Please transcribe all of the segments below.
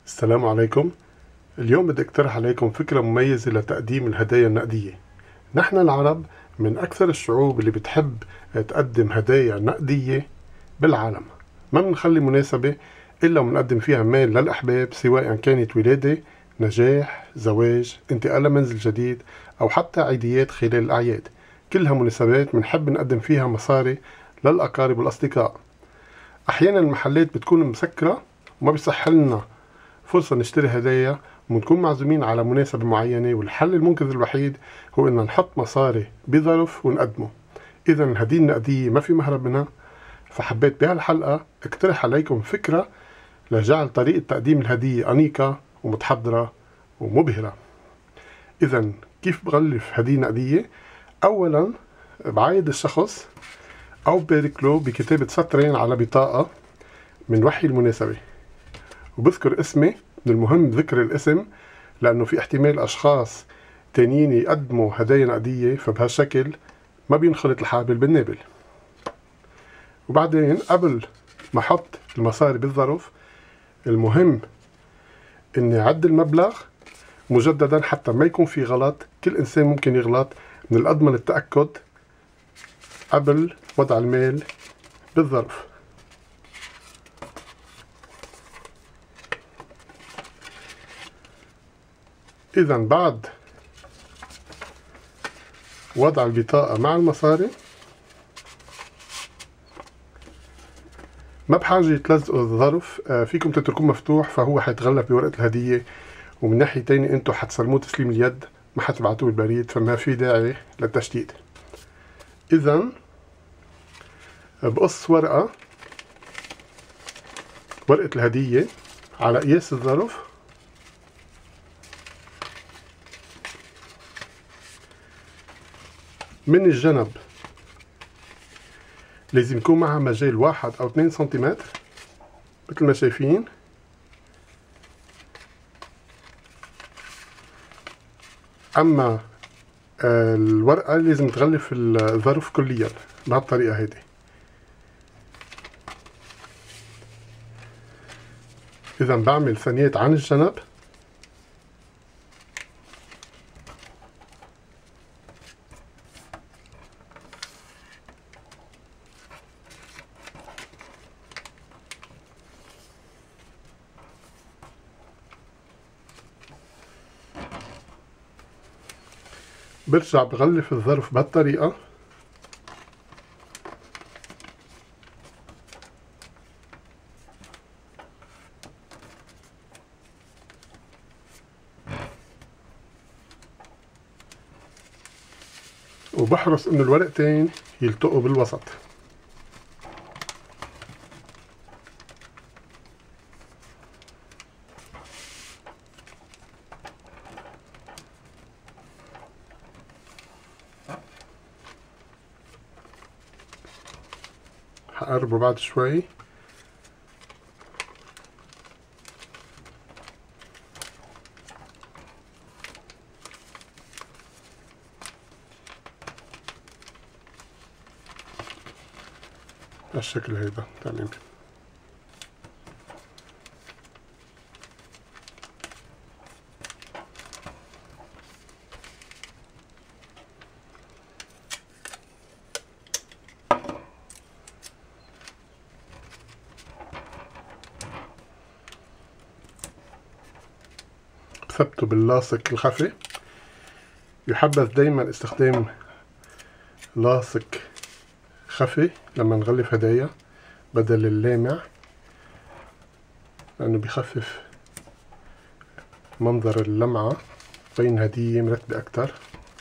السلام عليكم. اليوم بدي اقترح عليكم فكرة مميزة لتقديم الهدايا النقدية. نحن العرب من أكثر الشعوب اللي بتحب تقدم هدايا نقدية بالعالم. ما بنخلي مناسبة إلا ونقدم فيها مال للأحباب، سواء كانت ولادة، نجاح، زواج، انتقال لمنزل جديد، أو حتى عيديات خلال الأعياد. كلها مناسبات بنحب نقدم فيها مصاري للأقارب والأصدقاء. أحيانا المحلات بتكون مسكرة وما بيصح لنا فرصة نشتري هدايا ونكون معزومين على مناسبة معينة، والحل المنقذ الوحيد هو إن نحط مصاري بظرف ونقدمه. إذا الهدية النقدية ما في مهرب منها. فحبيت بهالحلقة اقترح عليكم فكرة لجعل طريقة تقديم الهدية أنيقة ومتحضرة ومبهرة. إذا كيف بغلف هدية نقدية؟ أولا بعايد الشخص أو بارك له بكتابة سطرين على بطاقة من وحي المناسبة، وبذكر اسمي. من المهم ذكر الاسم لأنه في احتمال أشخاص تانيين يقدموا هدايا نقدية، فبهالشكل ما بينخلط الحابل بالنابل. وبعدين قبل ما أحط المصاري بالظرف، المهم إني أعد المبلغ مجددا حتى ما يكون في غلط. كل إنسان ممكن يغلط، من الأضمن التأكد قبل وضع المال بالظرف. إذا بعد وضع البطاقة مع المصاري ما بحاجة تلزقوا الظرف، فيكم تتركوه مفتوح فهو حيتغلف بورقة الهدية. ومن ناحية تانية انتو حتسلموه تسليم اليد، ما حتبعتوه بالبريد، فما في داعي للتشتيت. إذا بقص ورقة الهدية على قياس الظرف، من الجنب لازم يكون معها مجال 1 أو 2 سنتيمتر مثل ما شايفين. أما الورقة لازم تغلف الظرف كليا بهالطريقة هيدي. إذا بعمل ثانيات عن الجنب، برجع بغلف الظرف بهالطريقة. وبحرص انه الورقتين يلتقوا بالوسط. هقربه بعد شوي. بالشكل هيدا تمام. بثبته باللاصق الخفي. يحبذ دايما استخدام لاصق خفي لما نغلف هدايا بدل اللامع، لأنه بيخفف منظر اللمعة، بين هدية مرتبة أكتر.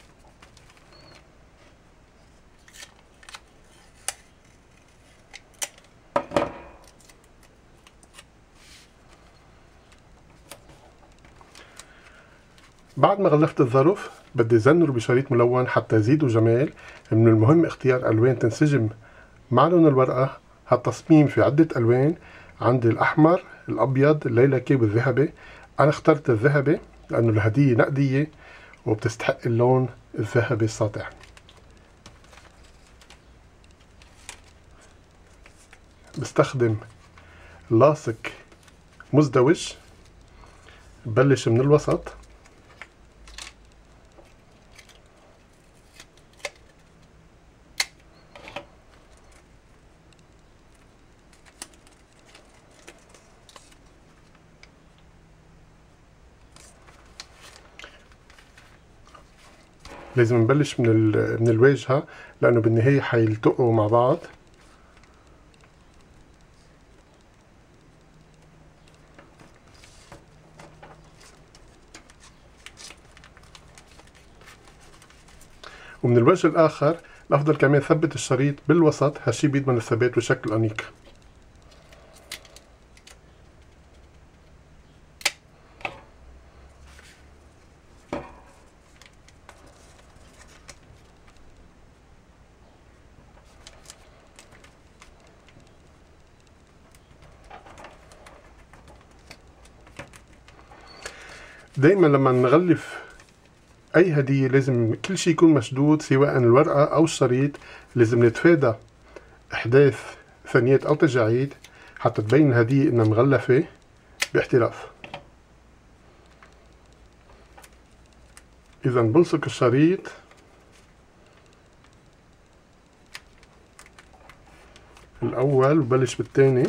بعد ما غلفت الظرف بدي زنره بشريط ملون حتى يزيدوا جمال. من المهم اختيار ألوان تنسجم مع لون الورقة. هالتصميم في عدة ألوان، عندي الأحمر، الأبيض، الليلكي والذهبي. أنا اخترت الذهبي لأنه الهدية نقدية وبتستحق اللون الذهبي الساطع. بستخدم لاصق مزدوج ببلش من الوسط. لازم نبلش من الواجهة لأنه بالنهاية حيلتقوا مع بعض. ومن الوجه الآخر الأفضل كمان ثبت الشريط بالوسط، هالشي بيضمن الثبات وشكل أنيق. دايما لما نغلف أي هدية لازم كل شيء يكون مشدود، سواء الورقة أو الشريط. لازم نتفادى إحداث ثنيات أو تجاعيد حتى تبين الهدية إنها مغلفة باحتراف. إذا بلصق الشريط الأول وبلش بالثاني.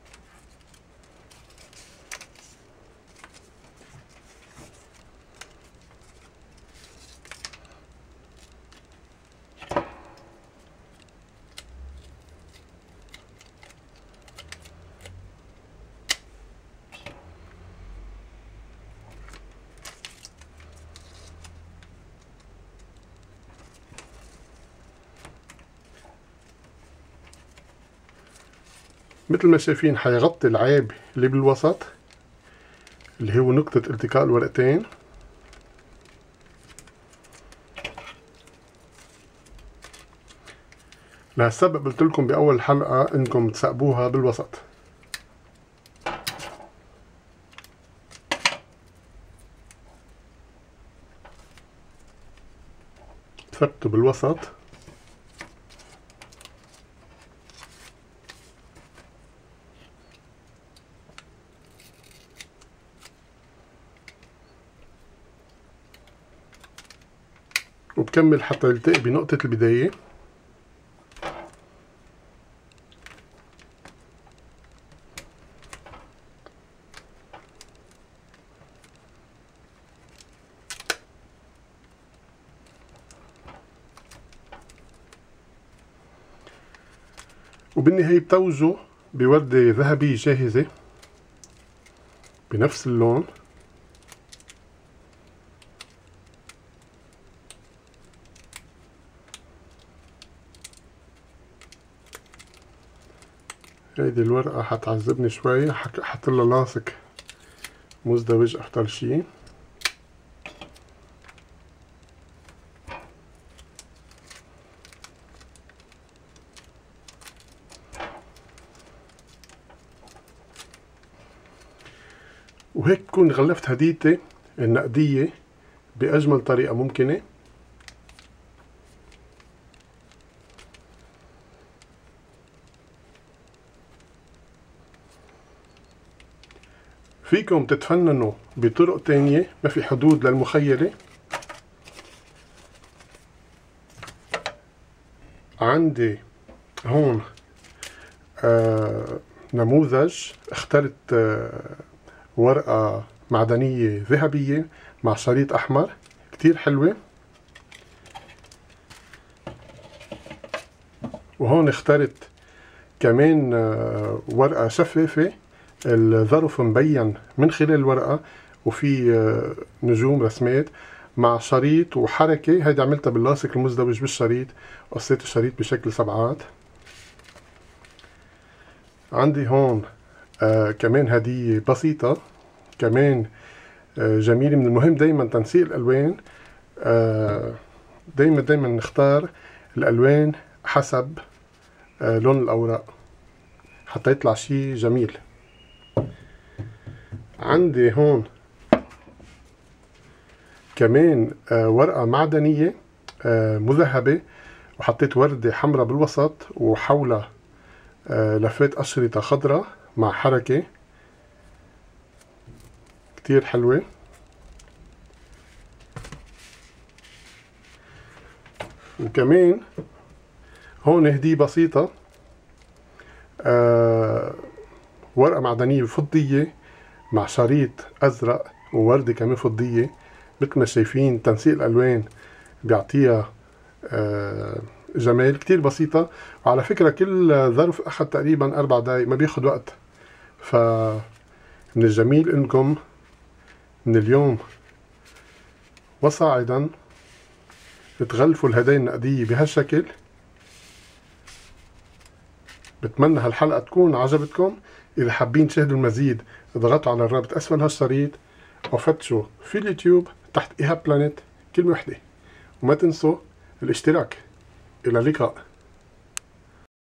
مثل ما شايفين حيغطي العيب اللي بالوسط اللي هو نقطة التقاء الورقتين. لهالسبب قلت لكم بأول حلقة إنكم تثقبوها بالوسط. ثبتوا بالوسط. وبكمل حتى يلتقي بنقطة البداية. وبالنهاية بتوجوا بوردة ذهبية جاهزة بنفس اللون. هيدي الورقة حتعذبني شوي، حطلها لاصق مزدوج أفضل شي. وهيك بكون غلفت هديتي النقدية بأجمل طريقة ممكنة. فيكم تتفننوا بطرق تانية، ما في حدود للمخيلة. عندي هون نموذج. اخترت ورقة معدنية ذهبية مع شريط أحمر كتير حلوة. وهون اخترت كمان ورقة شفافة، الظرف مبين من خلال الورقة وفي نجوم رسمات مع شريط وحركة. هيدي عملتها باللاصق المزدوج بالشريط، قصيت الشريط بشكل سبعات. عندي هون كمان هدية بسيطة كمان جميلة. من المهم دايما تنسيق الألوان. دايما نختار الألوان حسب لون الأوراق حتى يطلع شي جميل. عندي هون كمان ورقة معدنية مذهبة، وحطيت وردة حمراء بالوسط وحولها لفيت أشرطة خضراء مع حركة كتير حلوة. وكمان هون هدية بسيطة، ورقة معدنية فضية مع شريط أزرق ووردة كمان فضية. مثل ما شايفين تنسيق الألوان بيعطيها جمال. كتير بسيطة، وعلى فكرة كل ظرف أخذ تقريبا 4 دقايق، ما بياخد وقت. فمن الجميل إنكم من اليوم وصاعدا تغلفوا الهدايا النقدية بهالشكل. بتمنى هالحلقة تكون عجبتكم. إذا حابين تشاهدوا المزيد اضغطوا على الرابط أسفل هالشريط، أو فتشوا في اليوتيوب تحت إيهاب بلانيت كلمة وحدة، وما تنسوا الاشتراك. إلى اللقاء.